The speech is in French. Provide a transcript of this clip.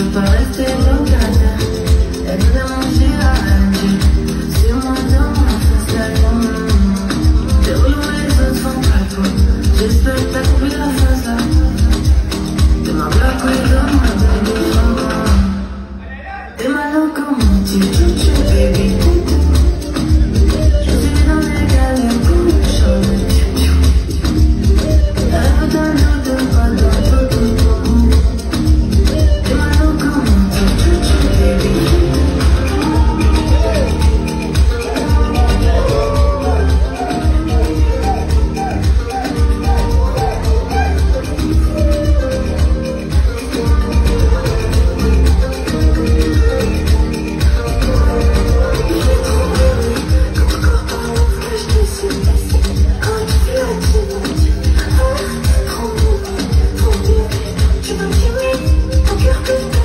veux pas rester locataire. Elle nous a mangé à Alger. C'est moi dans ma face la lune. T'es relou, les autres font pas le. J'espère que t'as compris la phase là. T'es ma black widow, ma baby mama. T'es ma locomotive, chouchou baby. Je suis dans les galères pour le chaud. Elle veut d'un autre, pas d'un autre. T'es ma locomotive, chouchou baby. Tu m'as timide, ton cœur peut